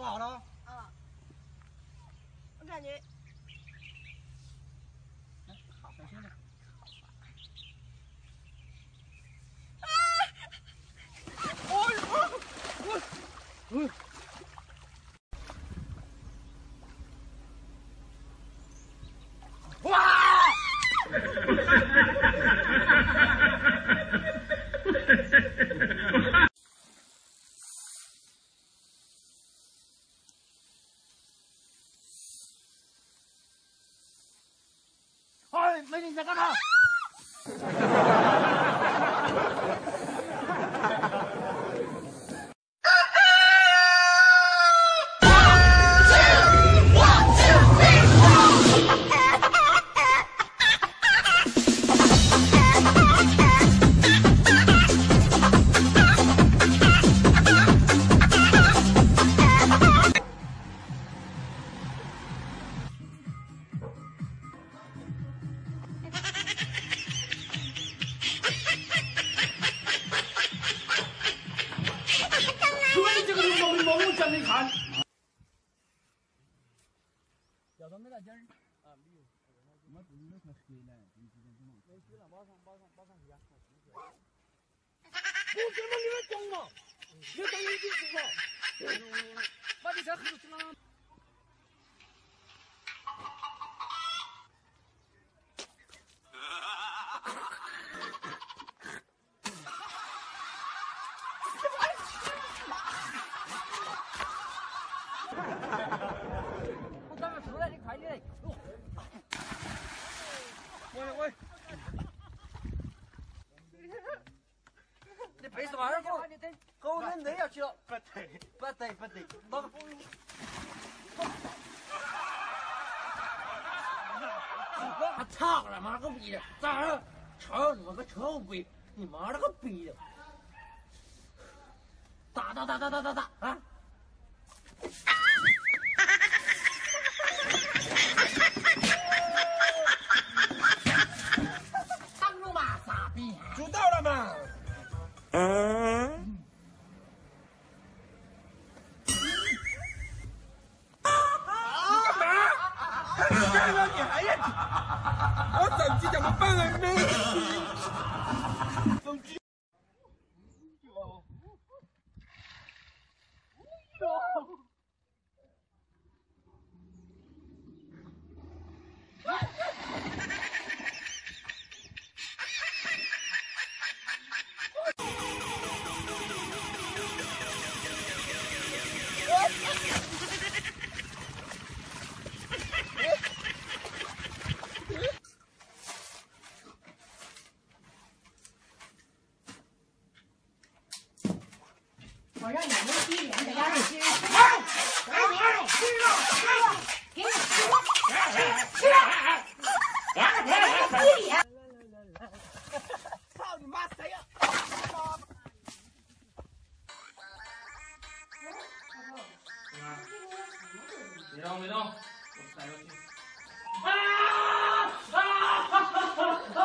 好了？ 啊，我感觉。 好，小心点。啊！哇！哎，美女你在干嘛？讲你看，要到没得劲儿啊？没有，我自己都快黑了，没水了，马上回家。我怎么你们讲嘛？你当一定是嘛？把你车黑出去了。我刚刚出来，你快点！喂，你背什么二狗？狗人累要去了。不对，哪个？他操了妈个逼！咋了？操你妈个臭逼！你妈了个逼的！打啊！挡路嘛，傻逼！知道了嘛？你干嘛？太吓了，你还要？我手机怎么办啊？没手机。 我让你们低廉的压力吃，给你低廉。 操你妈谁呀！别动，我塞过去。